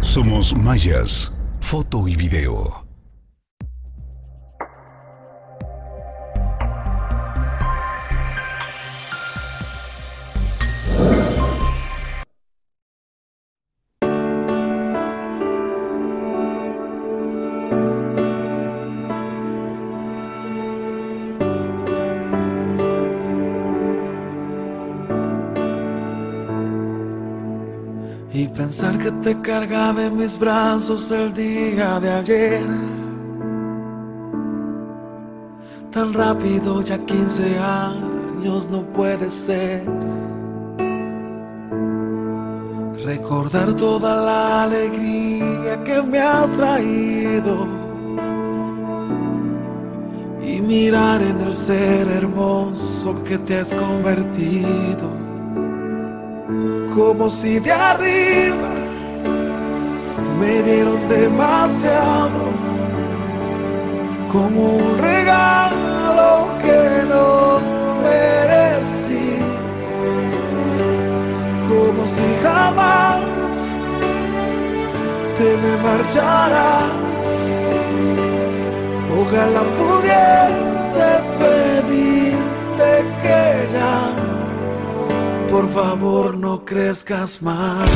Somos Mayas, foto y video. Y pensar que te cargaba en mis brazos el día de ayer, tan rápido, ya 15 años no puede ser. Recordar toda la alegría que me has traído y mirar en el ser hermoso que te has convertido. Como si de arriba me dieron demasiado, como un regalo que no merecí, como si jamás te me marcharas. Ojalá pudiese pedirte que ya, por favor, no crezcas más.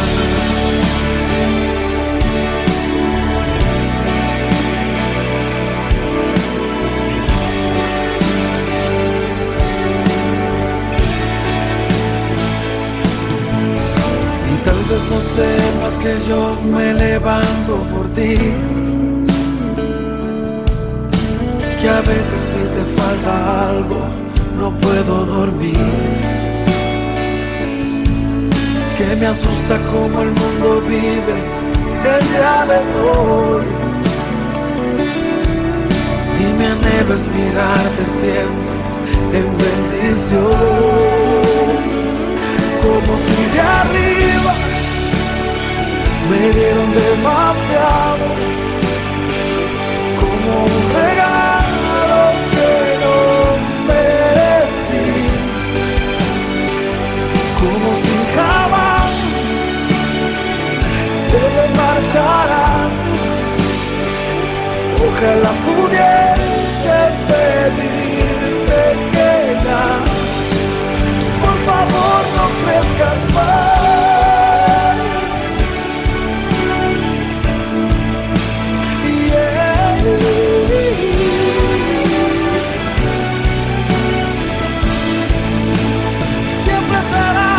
Y tal vez no sepas que yo me levanto por ti, que a veces si te falta algo no puedo dormir, que me asusta cómo el mundo vive el día de hoy, y mi anhelo es mirarte siempre en bendición, como si de arriba me dieron demasiado, como un regalo que no merecí, como si jamás te marcharás. Ojalá pudiese pedirte que ya, por favor, no crezcas más. Siempre será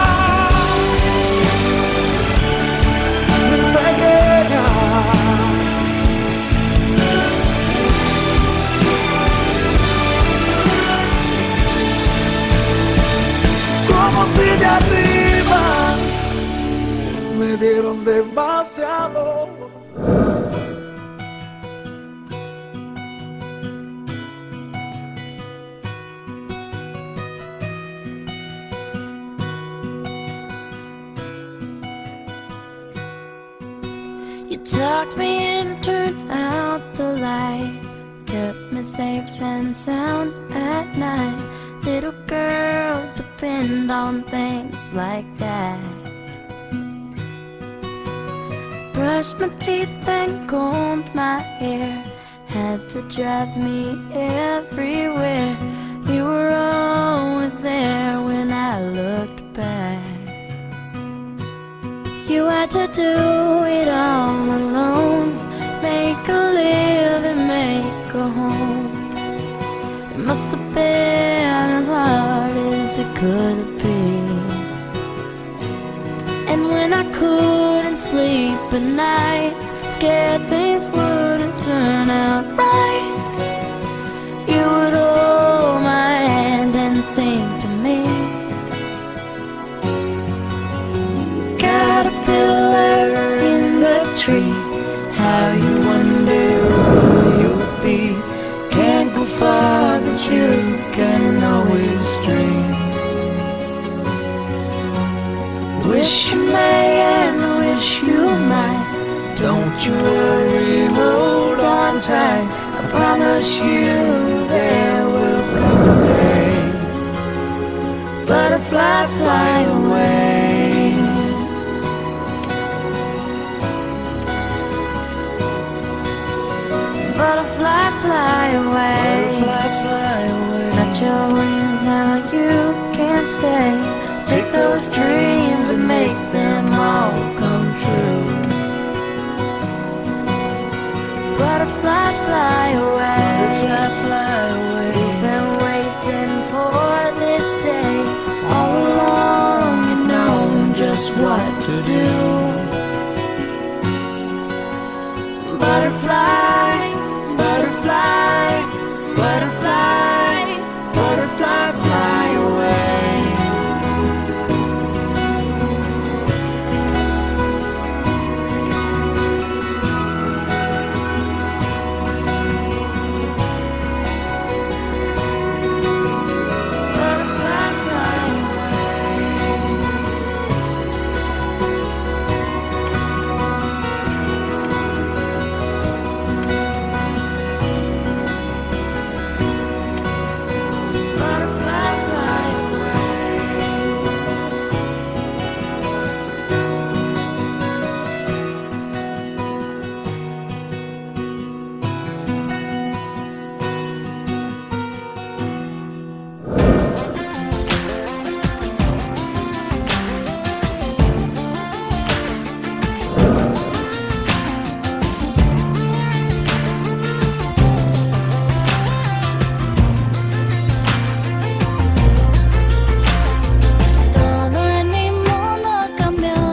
mi pequeña, como si de arriba me dieron demasiado. You tucked me in, turned out the light, kept me safe and sound at night. Little girls depend on things like that. Brushed my teeth and combed my hair, had to drive me everywhere. You were always there when I looked back. You had to do it all alone, make a living, make a home. It must have been as hard as it could be. And when I couldn't sleep at night, scared things wouldn't turn out right, you would hold my hand and sing to me. Caterpillar in the tree, how you wonder who you'll be. Can't go far, but you can always dream. Wish you may and wish you might. Don't you worry, hold on tight. I promise you there will come a day. Butterfly, fly away. fly away. Butterfly, fly away. Got your wings, now you can't stay. Take those dreams and make them all come true. Butterfly, fly away. Butterfly, fly away. We've been waiting for this day all along. You know just what to do. Butterfly, butterfly, butterfly, butterfly, fly away. Butterfly, fly Butterfly, fly away. Todo en mi mundo cambió.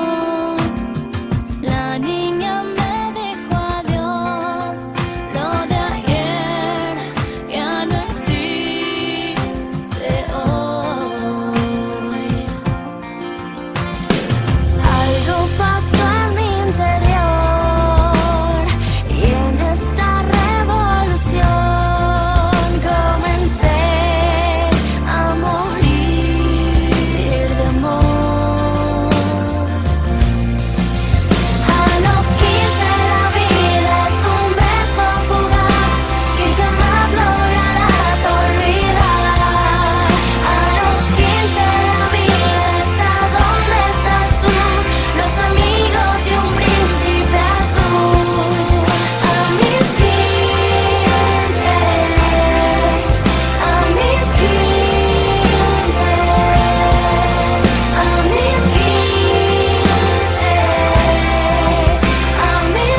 La niña me dijo adiós. Lo de ayer ya no existe hoy. Algo pasó en mi interior y en esta revolución comencé a morir de amor. A los 15 la vida es un beso fugaz que jamás lograrás olvidar. A los 15 la vida está donde estás tú, los amigos y un príncipe azul. A mis 15, a mis 15, a mis 15, a mis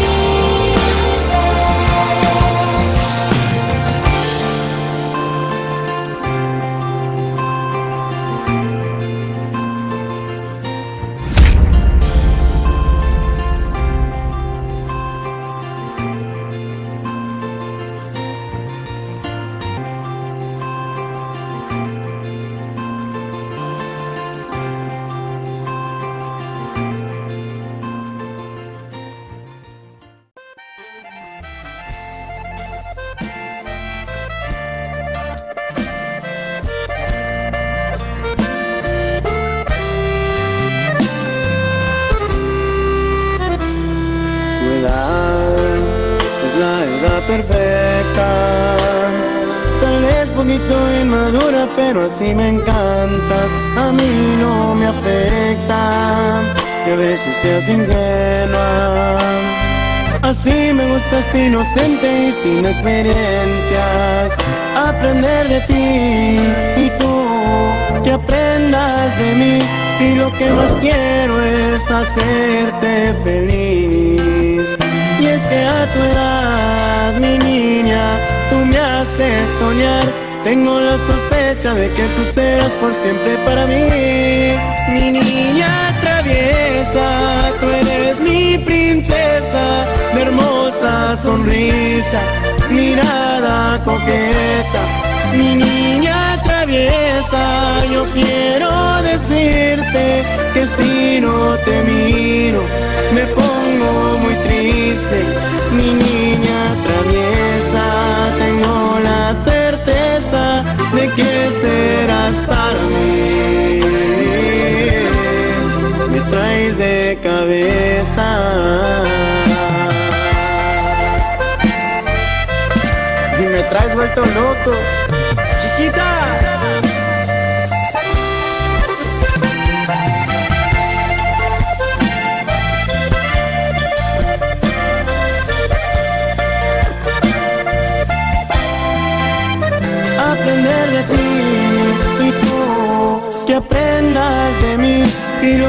Tu edad es la edad perfecta, tal vez poquito inmadura, pero así me encantas. A mí no me afecta que a veces seas ingenua. Así me gustas, inocente y sin experiencias. Aprender de ti y tú que aprendas de mí. Si lo que más quiero es hacerte feliz. Y es que a tu edad, mi niña, tú me haces soñar. Tengo la sospecha de que tú serás por siempre para mí. Mi niña traviesa, tú eres mi princesa, de hermosa sonrisa, mirada coqueta. Mi niña traviesa, yo quiero decirte que si no te miro me pongo muy triste. Mi niña traviesa, tengo la certeza de que serás para mí. Me traes de cabeza. Y me traes vuelto loco, chiquita.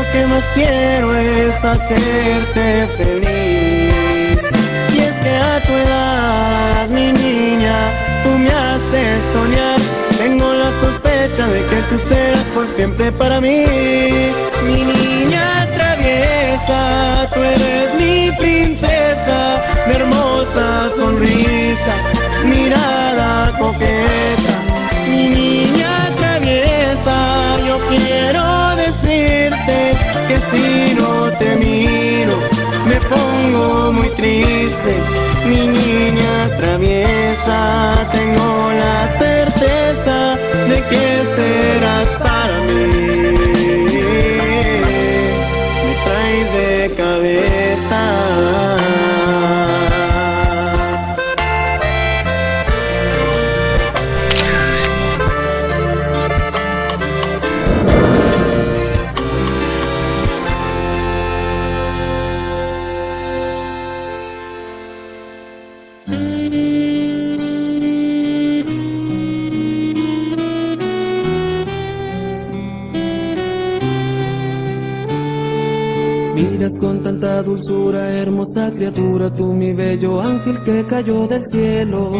que más quiero es hacerte feliz. Y es que a tu edad, mi niña, tú me haces soñar. Tengo la sospecha de que tú serás por siempre para mí. Mi niña traviesa, tú eres mi princesa, mi hermosa sonrisa, mirada coqueta. Mi niña traviesa, yo quiero decirte que si no te miro me pongo muy triste. Mi niña traviesa, tengo la certeza de que serás para mí. Me traes de cabeza. Miras con tanta dulzura, hermosa criatura, tú mi bello ángel que cayó del cielo.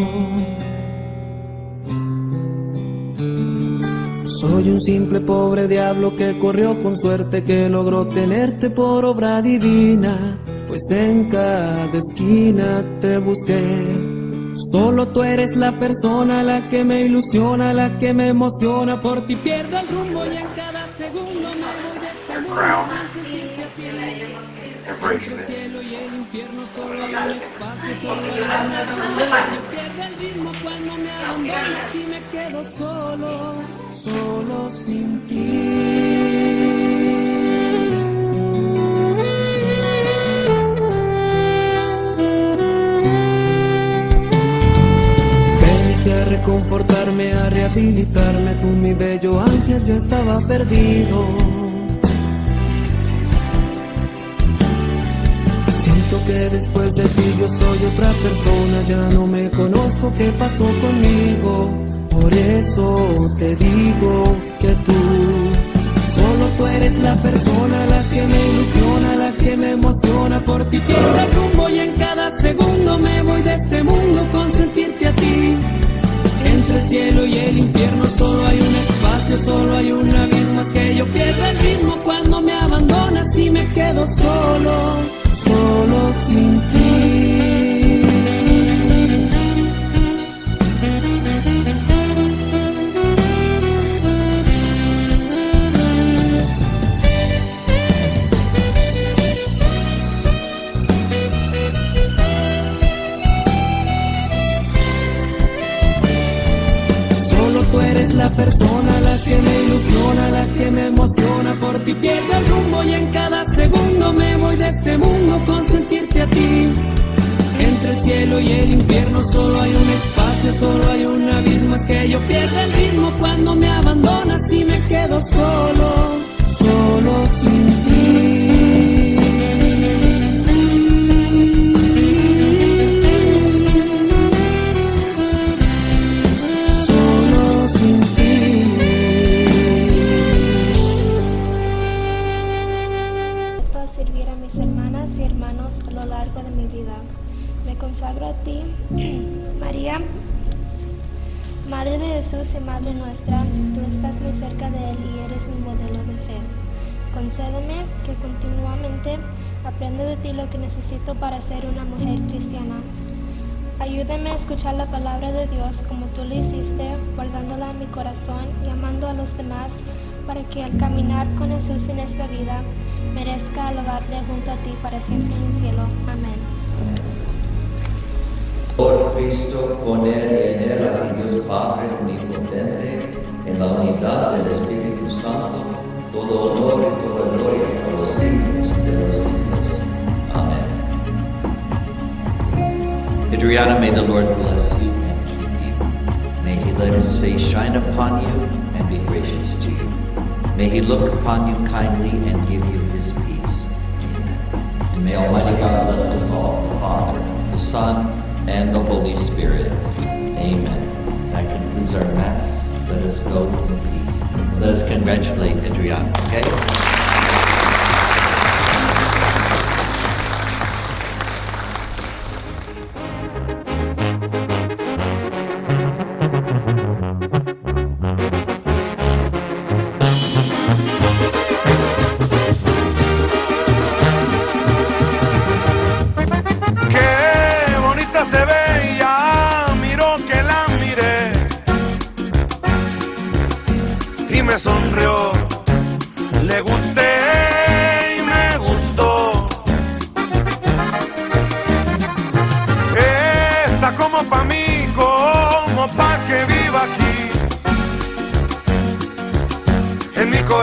Soy un simple pobre diablo que corrió con suerte, que logró tenerte por obra divina, pues en cada esquina te busqué. Solo tú eres la persona, la que me ilusiona, la que me emociona. Por ti pierdo el rumbo y en cada segundo me voy de este mundo. Entre el cielo y el infierno solo hay un espacio, solo hay una vida. Me pierde el ritmo cuando me abandonas y me quedo solo, solo sin ti. Veniste a reconfortarme, a rehabilitarme, tú mi bello ángel, yo estaba perdido. Siento que después de ti yo soy otra persona, ya no me conozco, ¿qué pasó conmigo? Por eso te digo que solo tú eres la persona, la que me ilusiona, la que me emociona. Por ti pierdo el rumbo y en cada segundo me voy de este mundo con sentirte a ti. Entre el cielo y el infierno solo hay un espacio, solo hay un abismo. Es que yo pierdo el ritmo cuando me abandonas y me quedo solo, solo sin ti. Solo tú eres la persona, la que me ilusiona, la que me emociona. Por ti pierdo el rumbo y en cada segundo me voy de este mundo con sentirte a ti. Entre el cielo y el infierno solo hay un espacio, solo hay un abismo. Es que yo pierdo el ritmo cuando me abandonas y me quedo solo, solo sin ti. Consagro a ti, María, Madre de Jesús y Madre nuestra. Tú estás muy cerca de Él y eres mi modelo de fe. Concédeme que continuamente aprenda de ti lo que necesito para ser una mujer cristiana. Ayúdame a escuchar la palabra de Dios como tú lo hiciste, guardándola en mi corazón y amando a los demás, para que al caminar con Jesús en esta vida merezca alabarle junto a ti para siempre en el cielo. Amén. Por Cristo, con Él y en Él, a Dios Padre omnipotente, en la unidad del Espíritu Santo, todo honor y toda gloria por los siglos de los siglos. Amén. Adriana, may the Lord bless you and keep you. May He let His face shine upon you and be gracious to you. May He look upon you kindly and give you His peace. Amen. And may Almighty God bless us all, the Father, the Son, and the Holy Spirit. Amen. That concludes our Mass. Let us go in peace. Let us congratulate Adriana, okay?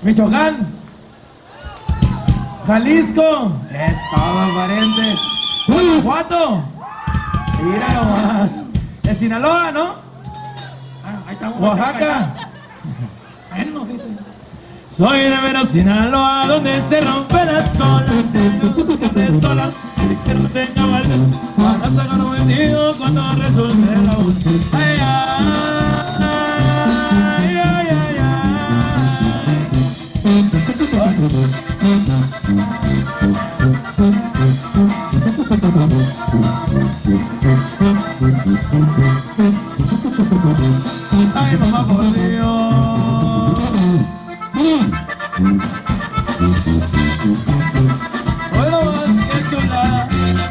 Michoacán, Jalisco, es todo pariente. Guanajuato, mira nomás. De Sinaloa, ¿no? Ahí estamos. Oaxaca. Bueno, sí, sí. Soy de Mero, Sinaloa, donde se rompen las olas. Se sola, que no tenga valor. Para sacar un vendido cuando resulte la voz. Ay, ay, ay, ay, ay. Ay, mamá, por Dios. Bueno, más que chulada.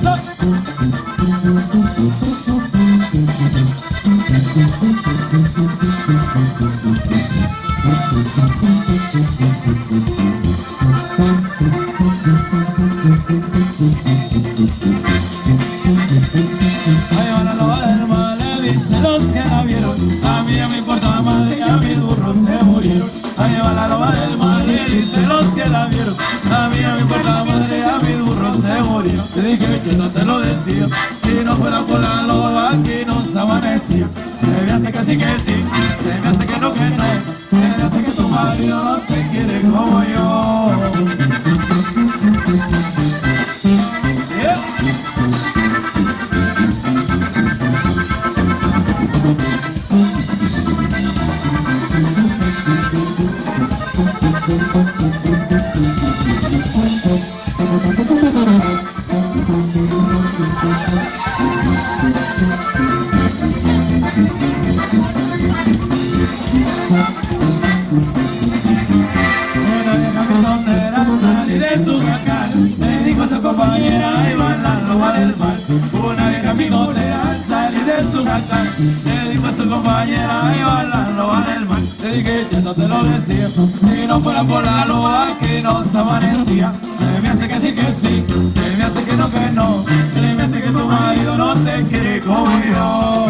Ay, van a lavar el mal, le dicen los que la vieron. A mí no me importa madre, a mis burros se murieron. Ahí va la loba del mal, le dicen los que la vieron. A mí no me importa madre, a mis burros se murieron. Te dije que no te lo decía, si no fuera por la loba aquí nos amanecía. Se me hace que sí que sí, se me hace que no, se me hace que tu marido no te quiere como yo. Yeah. Una vieja mitonera salí de su jacal, le dijo a su compañera, ahí va la loba del mal. Una vieja mitonera salí de su jacal, le dijo a su compañera, ahí va la loba del mal. Le dije que no te lo decía, si no fuera por la loba que nos amanecía. Se me hace que sí que sí, se me hace que no, se me hace que tu marido no te quiere como yo.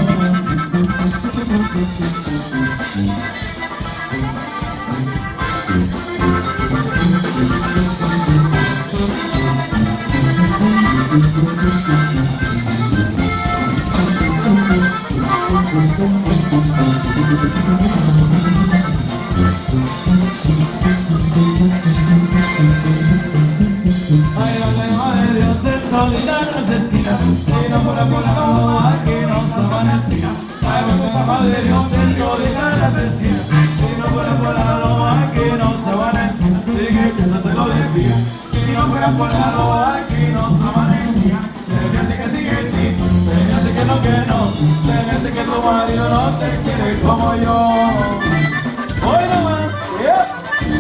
Ay, madre de Dios, el solitario se esquina, si no fuera por la loba que nos amanecía. Ay, madre de Dios, el solitario se esquina, si no fuera por la loba que nos amanecía. Dije que no te lo decía, si no fuera por la loba que nos amanecía. Se me hace que sí que sí, se me hace que no, se me hace que tu marido no te quiere como yo. Hoy nomás, yeah.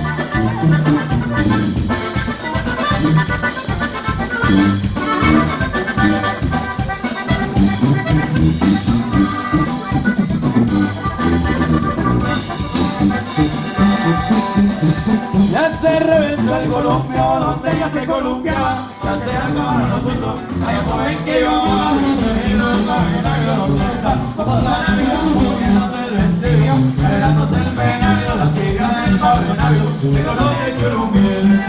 Ya se reventó el columpio donde ya se columpiaba, ya se acabaron los gustos, hay un joven que iba y no sabe nada dónde está. Vamos a la vida poniéndose el vestido, esperándose el penario, la chica del pabellonario, pero no hay churumbiel.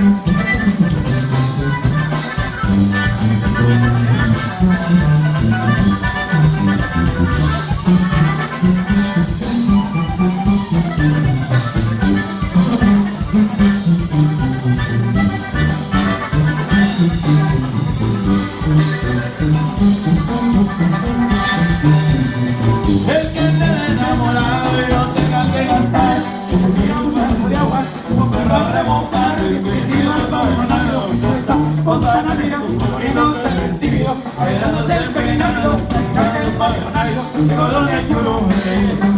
El que esté enamorado y no tenga que gastar, tiene un cuerpo de agua, un perro a remontar, y metido al pabellonario donde está. Cosa la vida, poniéndose el vestido, esperándose el peinario, cerca del pabellonario, de color de churumbe.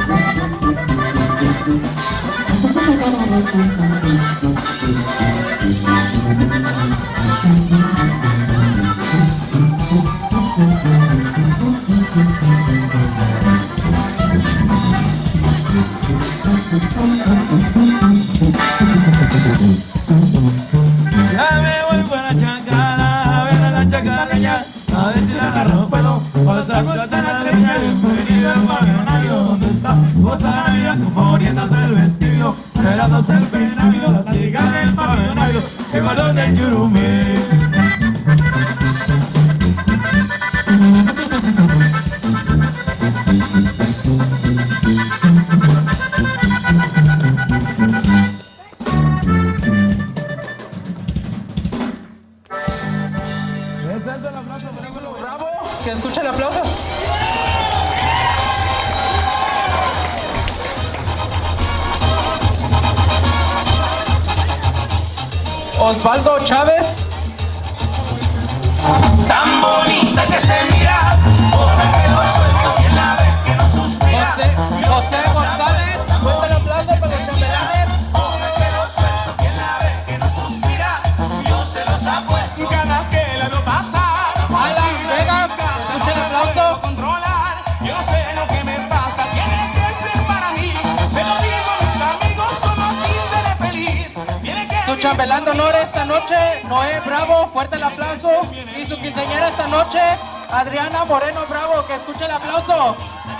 Ya me voy para Chancana, a ver a la chacareña, a ver si la agarro pelo, otra cosa la leña, bienvenido al pabellonario, ¿dónde está? Goza la vida, poniéndose el vestido, esperándose el peinario, la sigue. con el churumí. Bravo, que escuche el aplauso. Osvaldo Chávez. Tan bonita que se mira, con el pelo suelto y en la vez que no suspira. José González. Fuerte el aplauso para los chambelanes. Con el pelo suelto y en la vez que no suspira. Yo se los apuesto. Cada que la veo pasar. Alan Vega. Escucha el aplauso. Controlar, yo no sé lo que me pasa. Tiene que ser para mí. Se lo digo a mis amigos, solo así seré feliz. Tiene que Su chambelán de honor esta noche, Noé Bravo, fuerte el aplauso. Y su quinceañera esta noche, Adriana Moreno Bravo, que escuche el aplauso.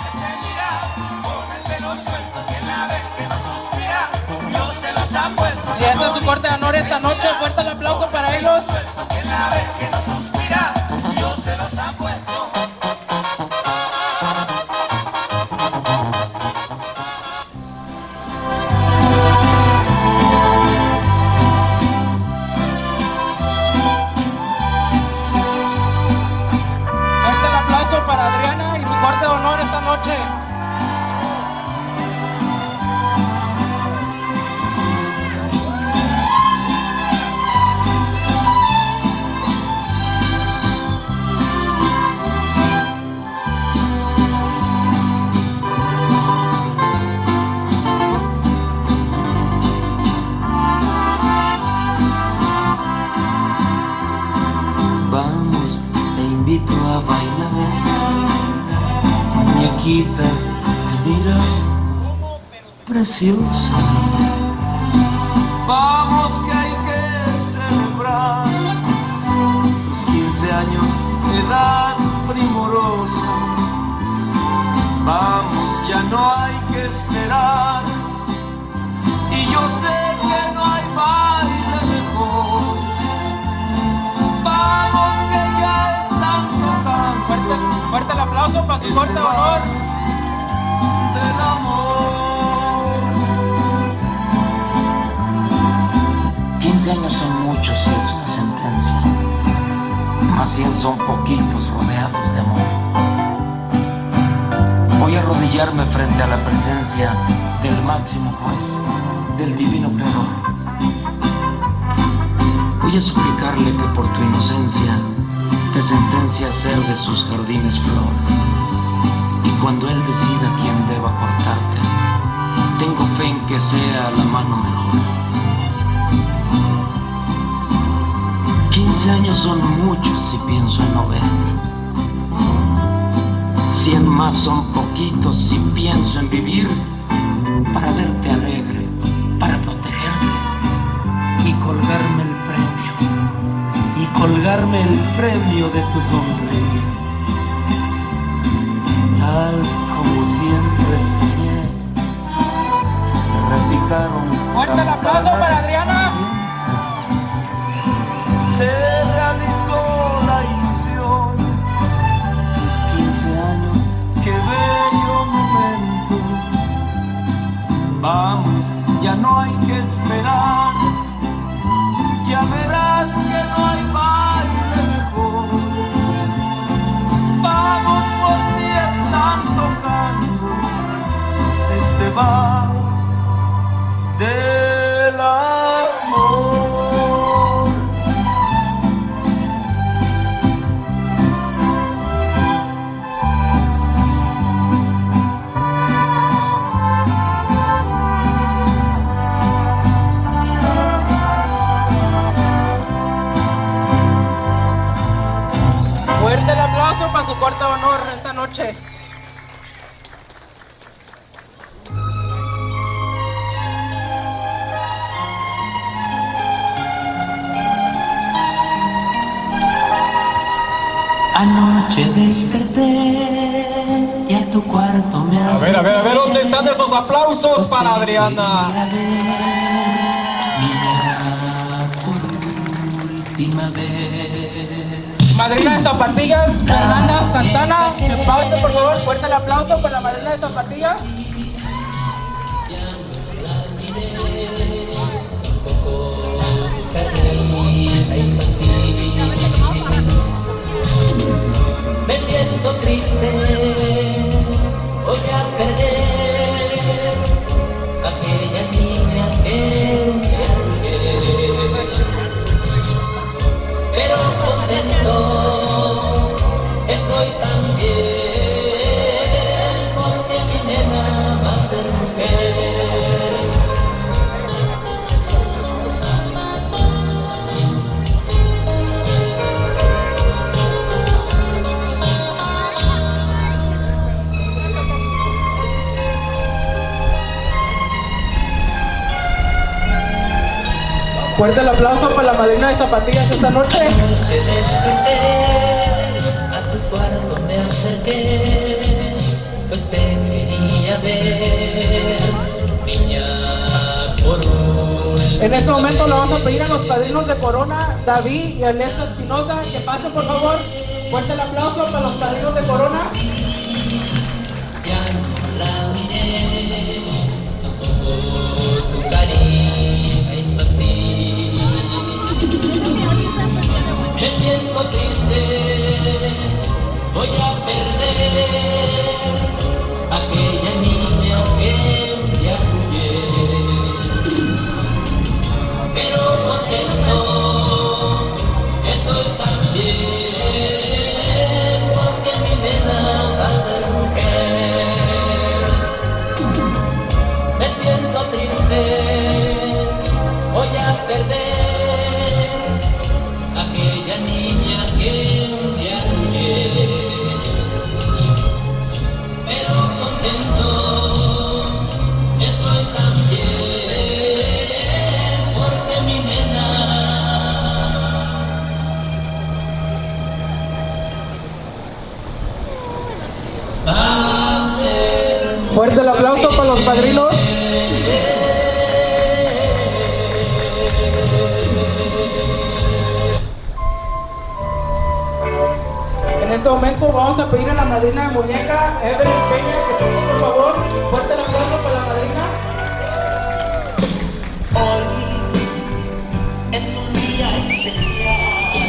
Y ese es su corte de honor esta noche, fuerte el aplauso para ellos. Para Adriana y su corte de honor esta noche. Vamos, te invito a bailar. Muñequita, te miras preciosa. Vamos que hay que celebrar tus 15 años de edad primorosa. Vamos, ya no hay que esperar. Y yo sé que no hay baile mejor. Vamos que ya están tocando. Fuerte el aplauso para su corte de honor. Del amor. 15 años son muchos y es una sentencia. Más 100 son poquitos rodeados de amor. Voy a arrodillarme frente a la presencia del máximo juez, del divino creador. Voy a suplicarle que por tu inocencia te sentencia a ser de sus jardines flor. Y cuando él decida quién deba cortarte, tengo fe en que sea la mano mejor. 15 años son muchos si pienso en no verte. 100 más son poquitos si pienso en vivir para verte alegre, para protegerte y colgarme el premio. Y colgarme el premio de tu sonrisa. Tal como siempre soñé, me repicaron. Fuerte el aplauso para Adriana. Se realizó la ilusión. Tus 15 años, qué bello momento. Vamos, ya no hay que esperar. Ya verás que no hay baile mejor. Vamos, por ti están tocando este vals del amor. Fuerte el aplauso para su corte de honor esta noche. Anoche desperté y a tu cuarto me A ver, ¿dónde están esos aplausos para Adriana? última vez. Madrina de zapatillas, Fernanda Santana, que pase por favor, fuerte el aplauso para la madrina de zapatillas. Me siento triste, voy a perder aquella niña que me jugué, pero contento estoy también porque mi nena va a ser mujer. Fuerte el aplauso para la madrina de zapatillas esta noche. Anoche desperté, a tu cuarto me acerqué, pues te quería ver, niña, por un... En este momento le vamos a pedir a los padrinos de Corona, David y Alesta Espinosa, que pasen por favor. Fuerte el aplauso para los padrinos de Corona. Ya no la miré, tampoco tu cariño infantil. Me siento triste, voy a perder aquella niña que un día jugué, pero contento estoy también porque mi nena va a ser mujer. Me siento triste, voy a perder aquella niña que un día jugué, pero contento estoy también porque mi nena va a ser mujer. Fuerte el aplauso para los padrinos. En este momento vamos a pedir a la madrina de muñeca, Evelyn Peña, que pase por favor. Fuerte el aplauso para la madrina. Hoy es un día especial,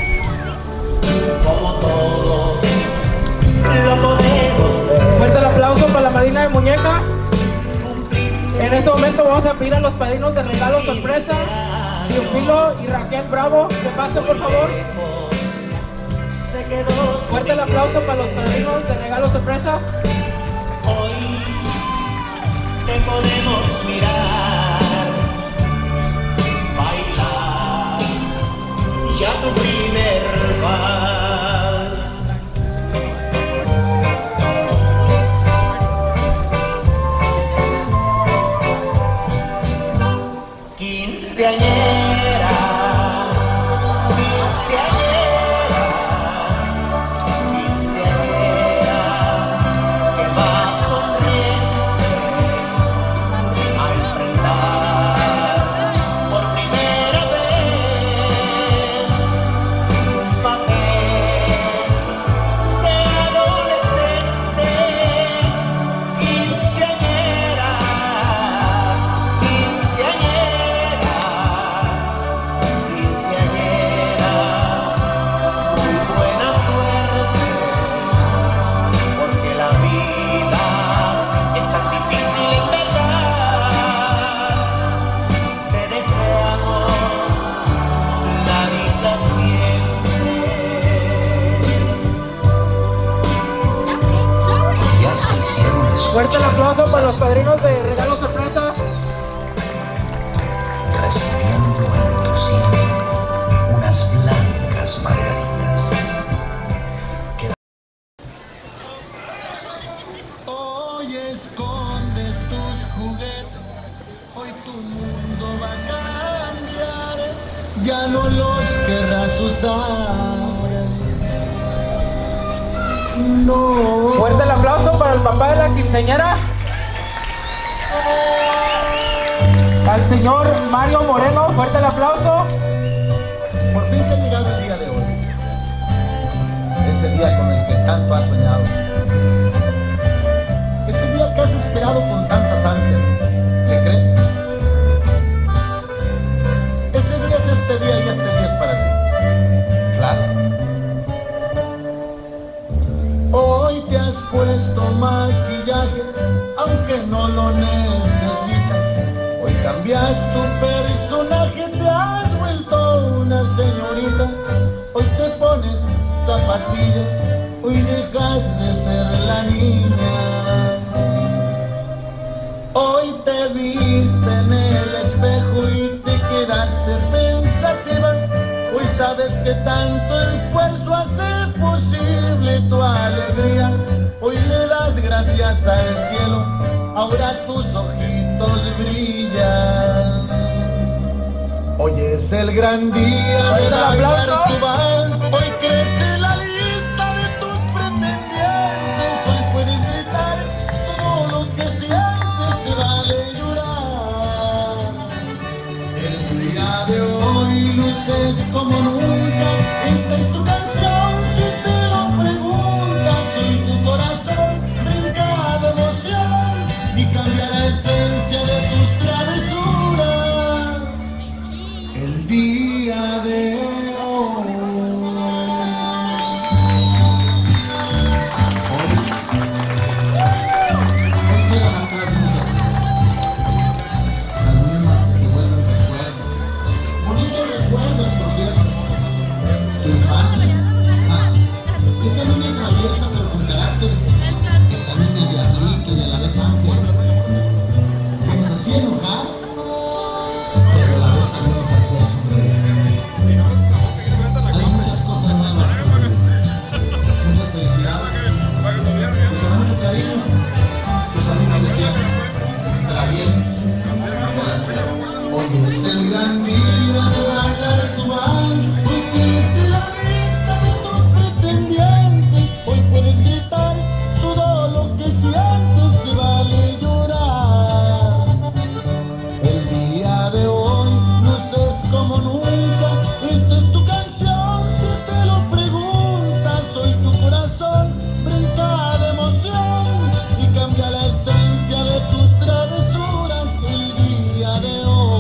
como todos lo podemos ver. Fuerte el aplauso para la madrina de muñeca. En este momento vamos a pedir a los padrinos de regalo sorpresa, Teofilo y Raquel Bravo, que pasen por favor. Fuerte el aplauso para los padrinos de regalo sorpresa. Hoy te podemos mirar, bailar ya tu primer vals. Quinceañera, que va sonriente a enfrentar por primera vez un papel de adolescente. Quinceañera, quinceañera, quinceañera, muy buena suerte, porque la vida es tan difícil en verdad. Te deseamos la dicha siempre. Ya se hicieron escuchar. Fuerte el aplauso para los padrinos de regalo sorpresa. Recibiendo en tu sien unas blancas margaritas. Hoy escondes tus juguetes, hoy tu mundo va a cambiar, ya no los querrás usar. No. Fuerte el aplauso para el papá de la quinceañera, al señor Mario Moreno. Fuerte el aplauso. por fin se ha llegado el día de hoy. Ese día con el que tanto has soñado. Ese día que has esperado con tantas ansias. ¿Qué crees? Ese día es este día y este día es para ti. Claro. Hoy te has puesto maquillaje, aunque no lo necesitas. Hoy cambias tu personaje, te has vuelto una señorita. Hoy te pones zapatillas, hoy dejas de ser la niña. Hoy te viste en el espejo y te quedaste pensativa. Hoy sabes que tanto esfuerzo hace posible tu alegría. Hoy le das gracias al cielo, ahora tus ojitos brillan. Hoy es el gran día de bailar tu vals. Hoy crece la lista de tus pretendientes. Hoy puedes gritar todo lo que sientes, se vale llorar. El día de hoy luces como nunca. Esta es tu canción, si te lo preguntas. Hoy tu corazón brinca de emoción y cambia la esencia de tus travesuras. El día de hoy. Bonitos recuerdos, por cierto. Tu infancia. Esa niña traviesa pero con carácter. Esa niña diablita y a la vez ángel. Que nos hacía enojar, pero a la vez también nos hacía sonreír. Hay muchas cosas nuevas, muchas felicidades. Y con mucho cariño, tus amigos decían, traviesos. Hoy es el gran día de bailar tu vals. Hoy crece la lista de tus pretendientes. Hoy puedes gritar todo lo que sientes, se vale llorar. El día de hoy luces como nunca. Esta es tu canción, si te lo preguntas. Hoy tu corazón brinca de emoción y cambia la esencia de tus travesuras. El día de hoy.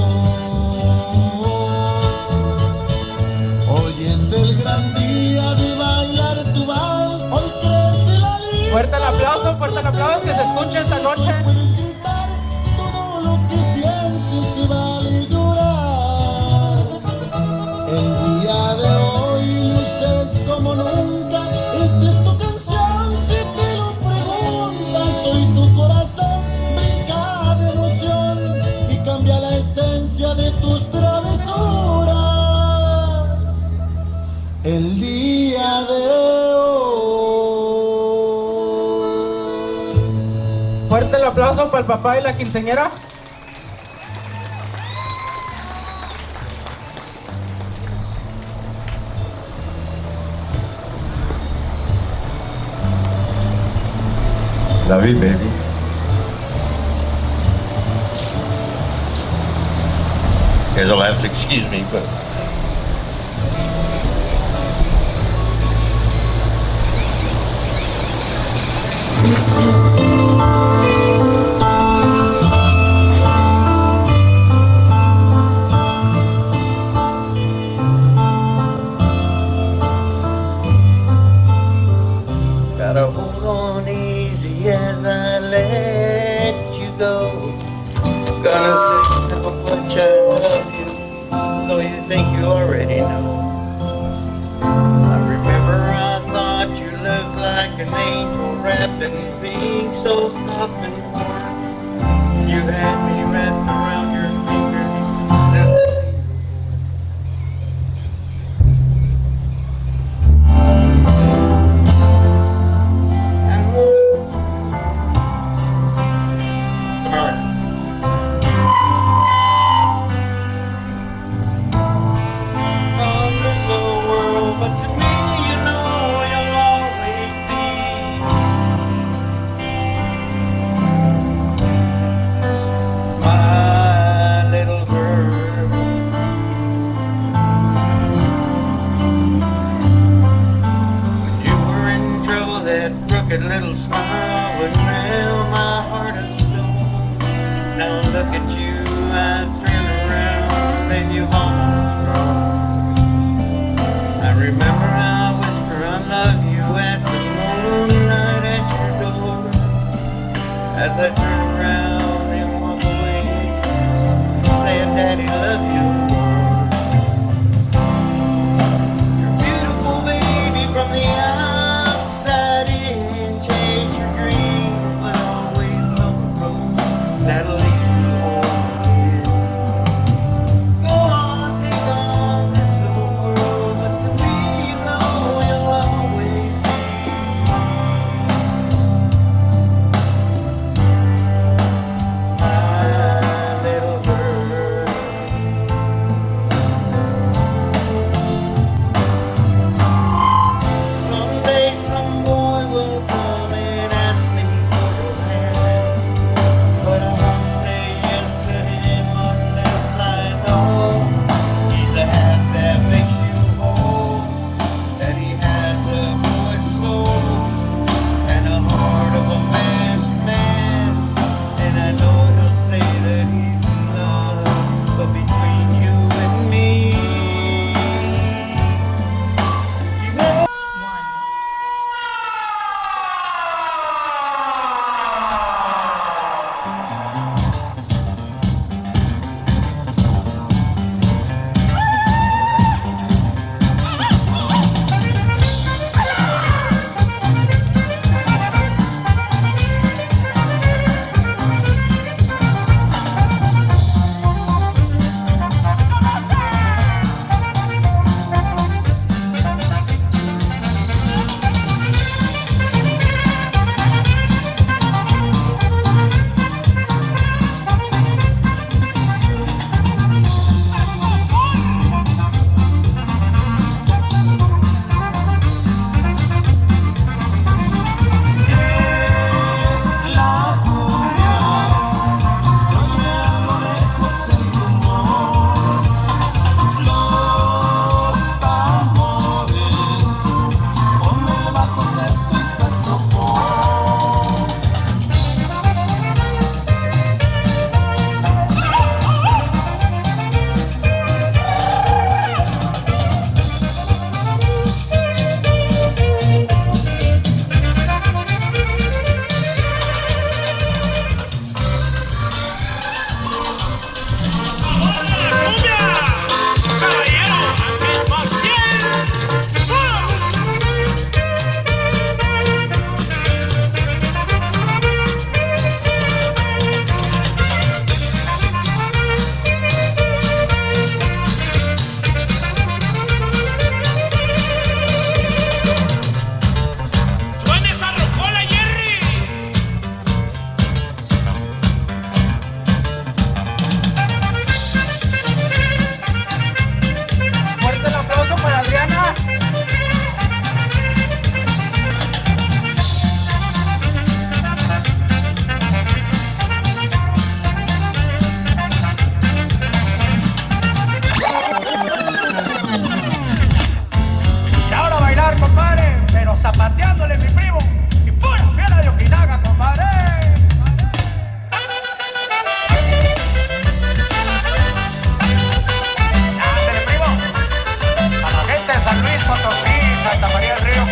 Hoy es el gran día de bailar tu vals. Hoy crece la lista. Fuerte el aplauso que se escuche esta noche. Puedes gritar todo lo que sientes, se vale llorar. El día de hoy luces como nunca. Esta es tu canción, si te lo preguntas. Hoy tu corazón brinca de emoción y cambia la esencia de tus travesuras. El día de hoy. Fuerte el aplauso para el papá y la quinceañera. Love you, baby. Guys will have to excuse me, but gotta hold on easy as I let you go. Gonna tell you how much I love you, though you think you already know. I remember I thought you looked like an angel wrapped in being so soft and warm. You had me wrapped around your finger since my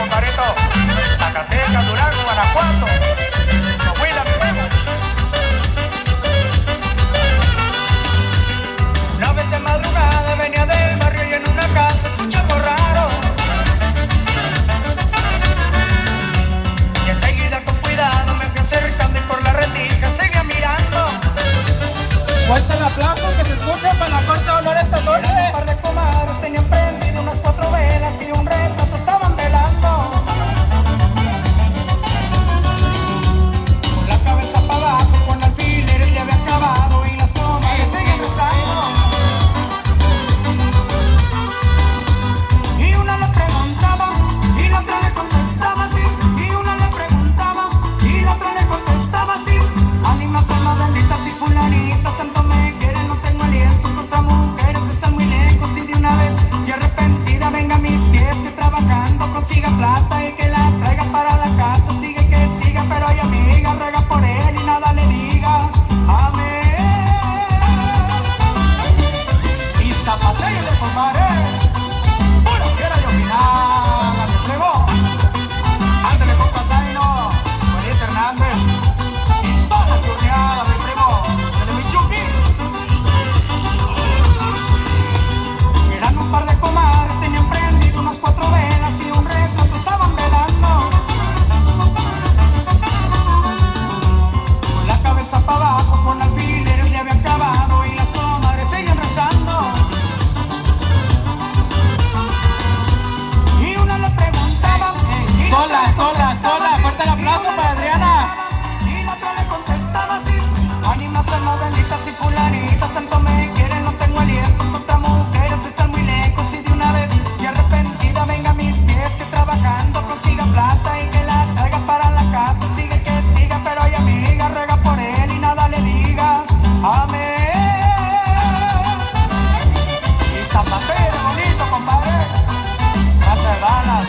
compadrito. Zacatecas, Durango, Guanajuato. Coahuila, mi primo. Una vez de madrugada venía del barrio y en una casa escuché algo raro. Y enseguida con cuidado me fui acercando y por la rendija seguía mirando. Vuelta el aplauso que se escucha para la corte de olor esta noche. Un par de comadres tenían prendido unas 4 velas y un retrato estaban velando. Con la cabeza para abajo, con alfileres le había acabado y las comadres seguían rezando. Y una le preguntaba y la otra le contestaba así. Y una le preguntaba y la otra le contestaba así. Ánimas almas benditas y fulanitas, tanto me quieren, no tengo aliento contra mujeres, están muy lejos y de una vez y arrepentida venga a mis pies, que trabajando consiga plata y que la traiga para la casa, sigue que siga, pero ay amiga, ruega por él y nada le digas, amén. Y zapateo le formaré, pura quiera yo opinar, me plegó, ándale con Casaino, Juanita Hernández, y toda la churreada, mi primo, de mi Chucky. Eran un par de comadres, tenían prendido unas 4 velas y un retrato estaban velando. Con la cabeza para abajo, con alfileres le habían clavado y las comadres seguían rezando. Y una le preguntaba y Sola, fuerte el aplauso para Adriana. y la otra le contestaba así. Ánimas almas benditas y fulanitas, tanto me quieren, no tengo aliento contra mujeres, están muy lejos y de una vez y arrepentida venga a mis pies, que trabajando consiga plata y que la traiga para la casa, sigue que siga, pero ay amiga, ruega por él y nada le digas, amén. Y zapatero bonito, compadre, gracias ganas.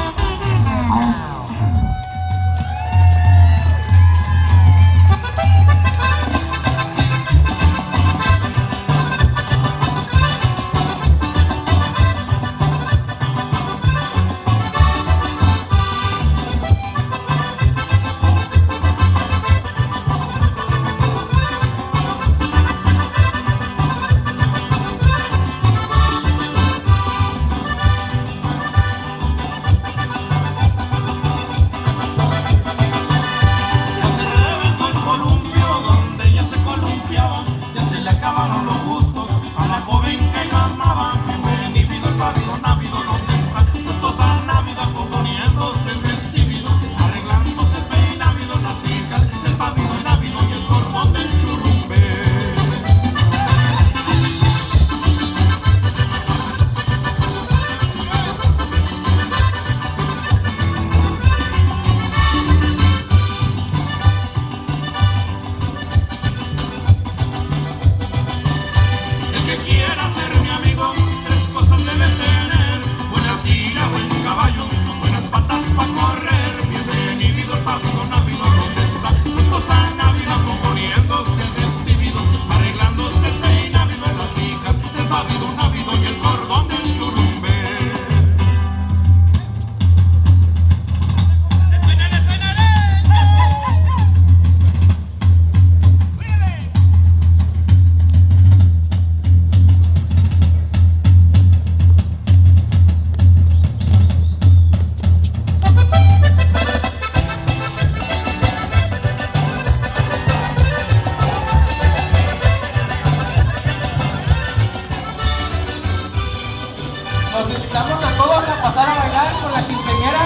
Los invitamos a todos a pasar a bailar con la quinceañera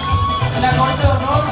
en la corte de honor.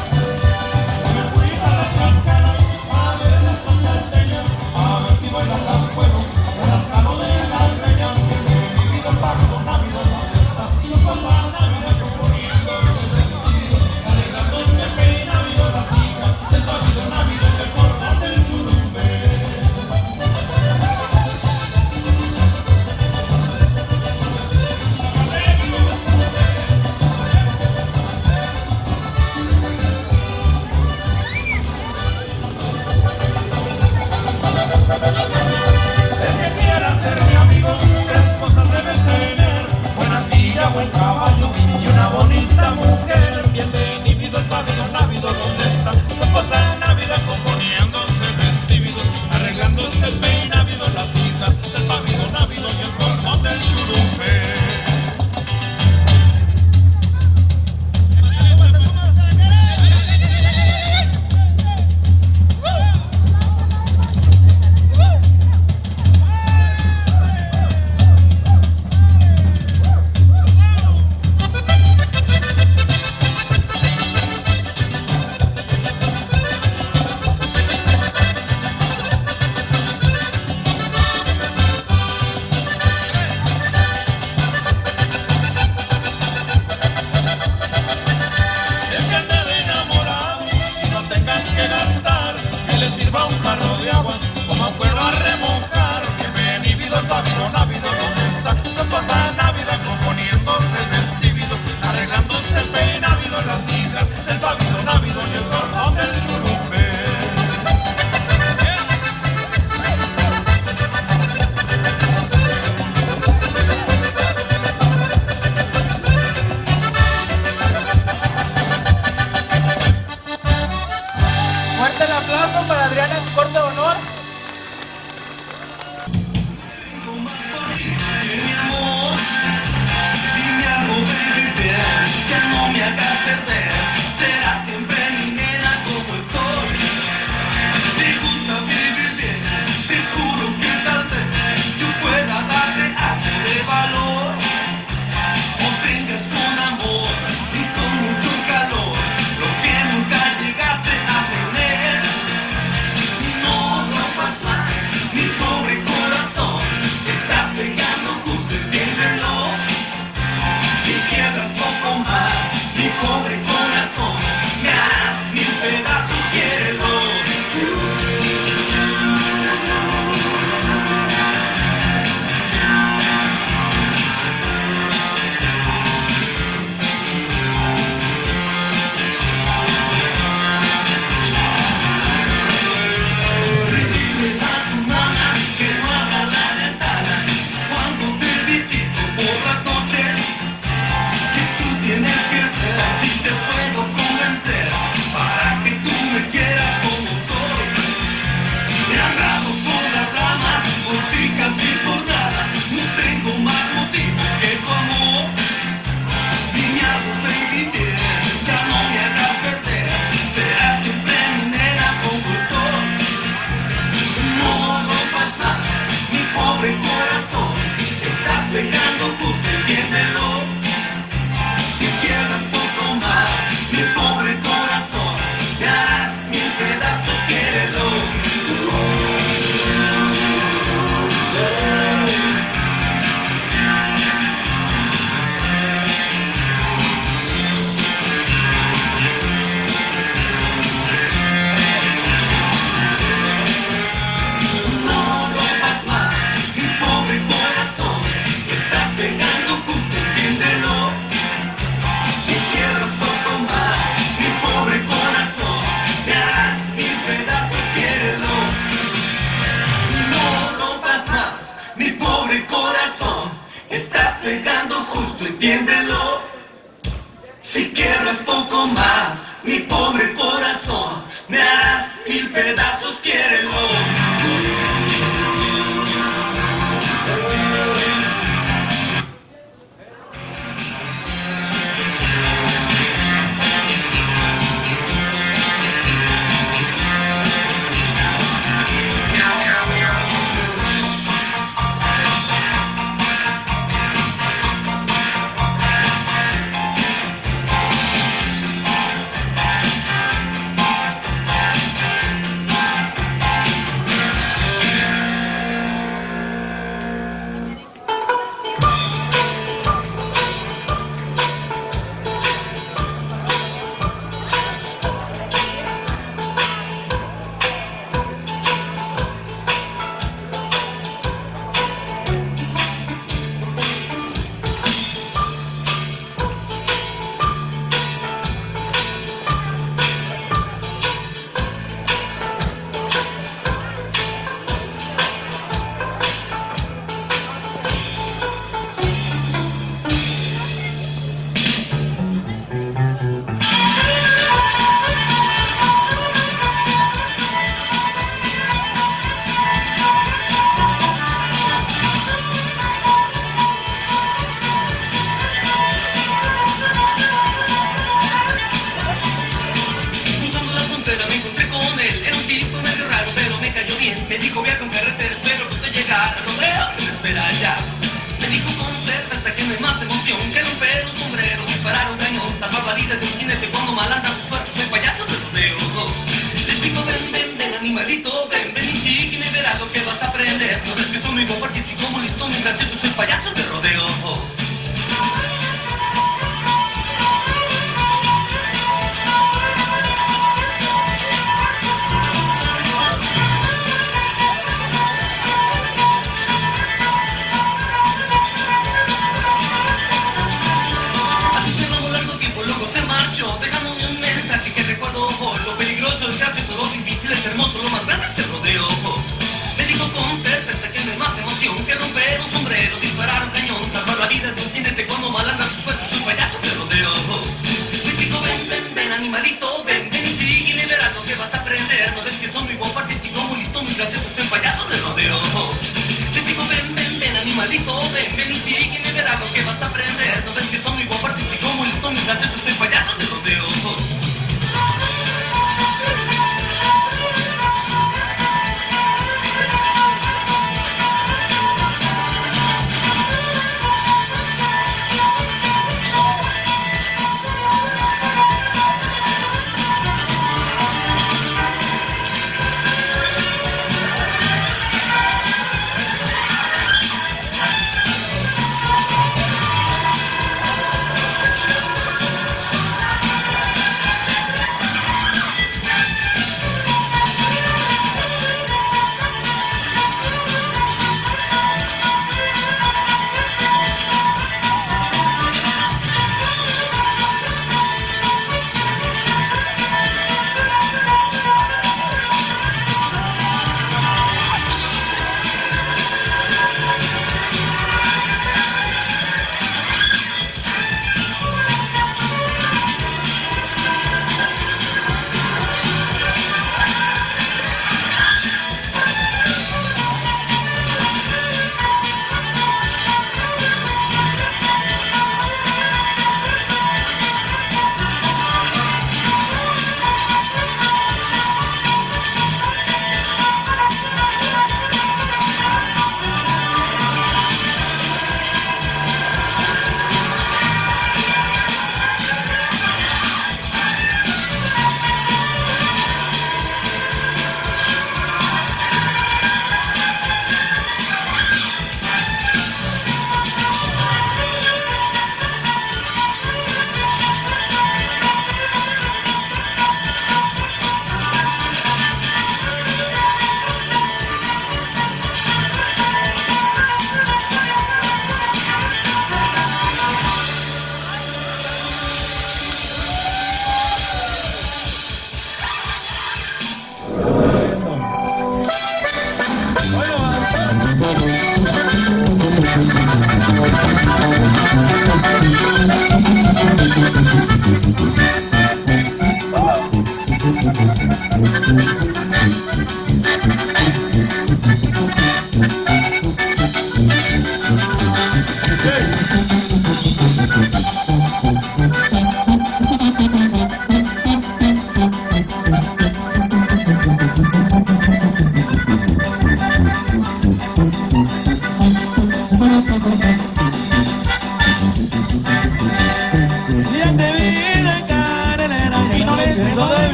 pegando justo, entiéndelo. Si quiebras poco más, mi pobre corazón, me harás 1000 pedazos, quiérelo.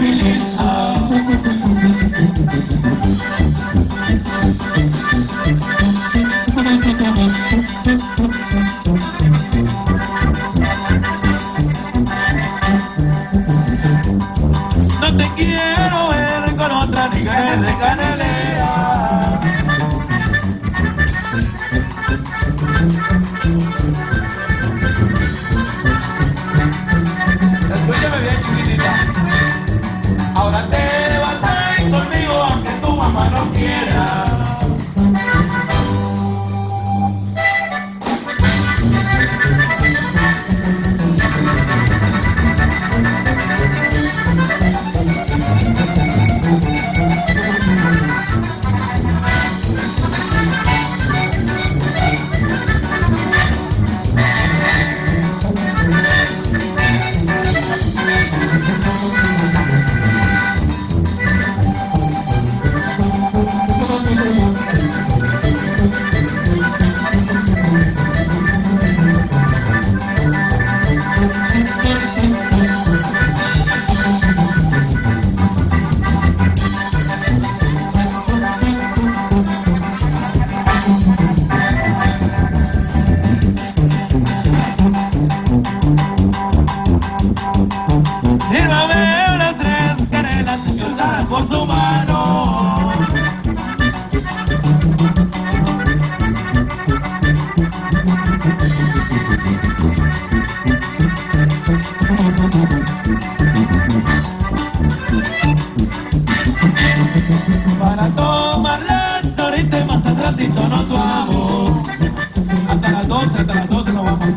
tranquiliza. No te quiero ver con otra ni que de canelera. Escúchame bien, chiquitita. Ahora te vas a ir conmigo aunque tu mamá no quiera. Sírvame unas 3 canelas endulzadas por su mano. Para tomarlas ahorita y más al ratito nos vamos. Hasta las 12 nos vamos.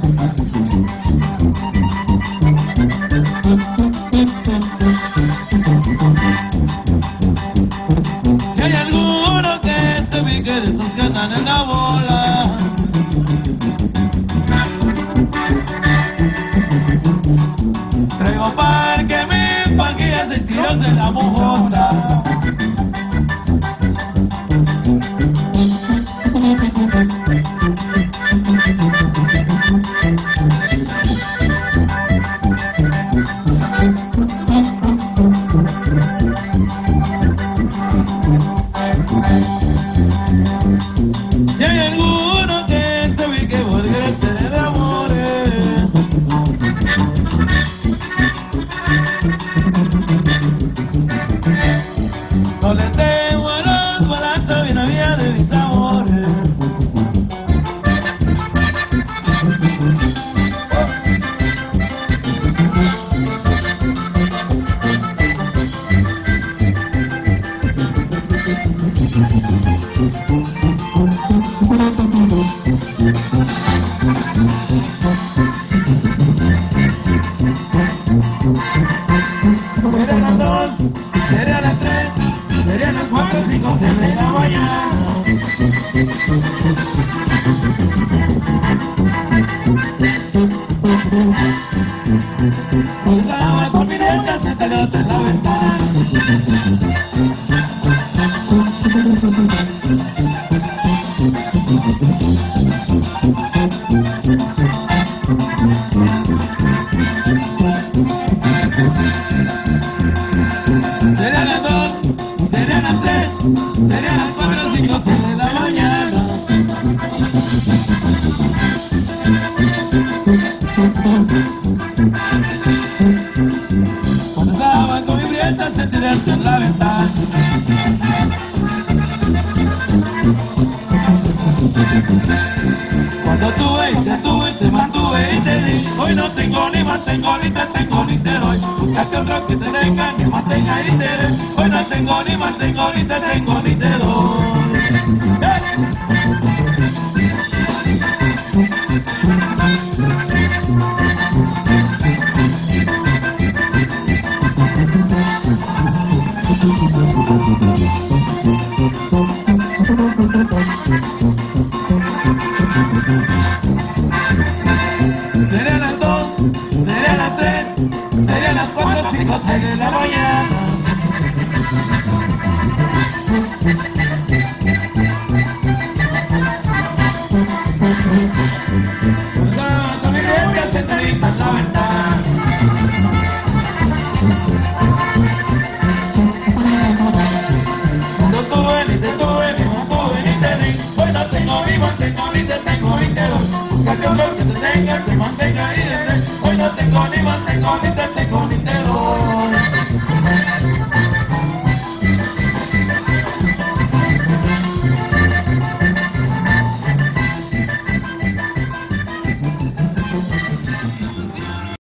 Si hay alguno que se pique de esos que andan en la bola, traigo par que me paquea 6 tiros en la mojosa. Si hay alguno que se ve que volverse de amores, no le temo a los balazos y la vida de mis amores. Serían las 2, serían las 3, serían las 4, 5, 6 de la mañana. Estaba con mi neta sentada en la ventana. Serían las 2, serían las 3, serían las 4, 5, 6 de la mañana. Cuando estaba con mi prieta sentada en la ventana. Cuando tuve y te mantuve y te di. Hoy no tengo ni mantengo, ni te tengo ni te doy. Buscaste otro que te tenga, que mantenga y te dé. Hoy no tengo ni mantengo, ni te tengo ni te doy. Serían las 2, serían las 3, serían las 4, 5, 6 de la mañana. Estaba con mi gente sentadita en la ventana. te doy. Búscate otro que te tenga, te mantenga y te. Hoy no tengo ni mantengo, ni te tengo, ni te doy.